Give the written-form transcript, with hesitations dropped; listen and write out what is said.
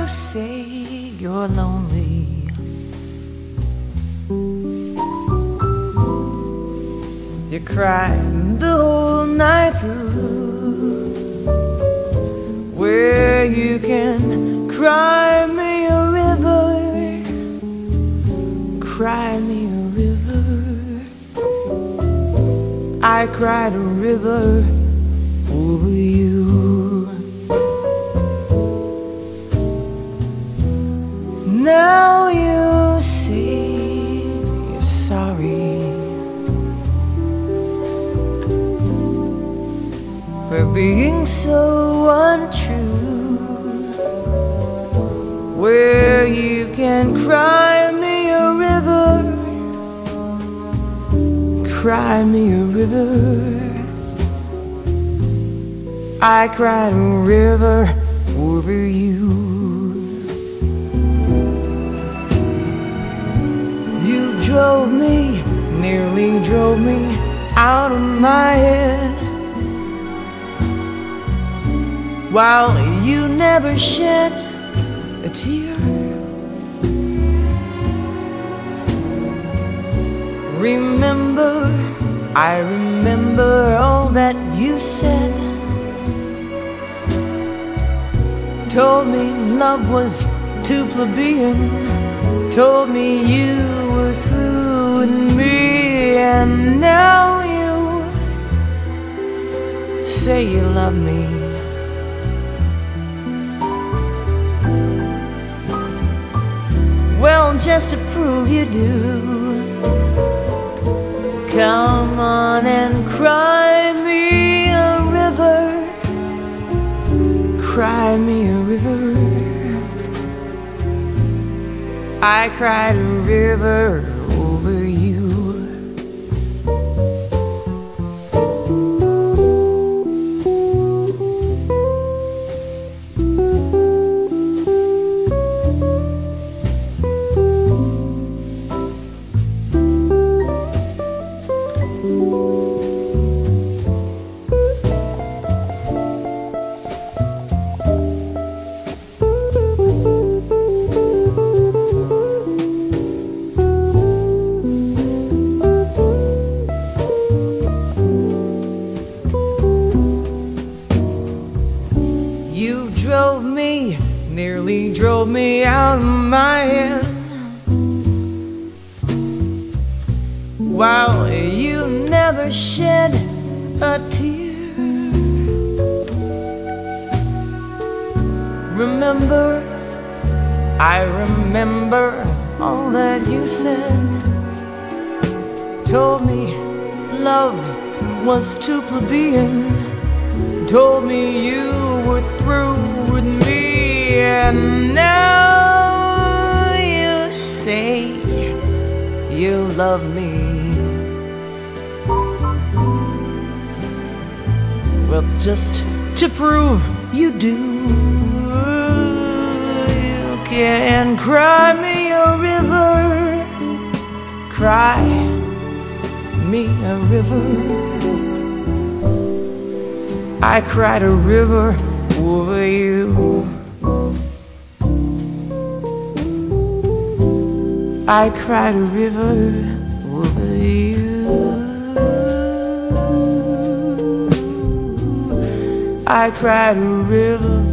say you're lonely, you cried the whole night through, where you can cry me a river, cry me a river. I cried a river over you. Now you say you're sorry for being so untrue, where you can cry me a river, cry me a river. I cried a river over you. You drove me, nearly drove me out of my head, while you never shed a tear. Remember, I remember all that you said. Told me love was too plebeian, told me you were through with me, and now you say you love me. Well, just to prove you do, come on and cry me a river, cry me a river. I cried a river over you. You drove me, nearly drove me out of my head, while you never shed a tear. Remember, I remember all that you said. Told me love was too plebeian, told me you were through with me, and now you say you love me. Well, just to prove you do, you can cry me a river, cry me a river. I cried a river over you. I cried a river over you. I cried a river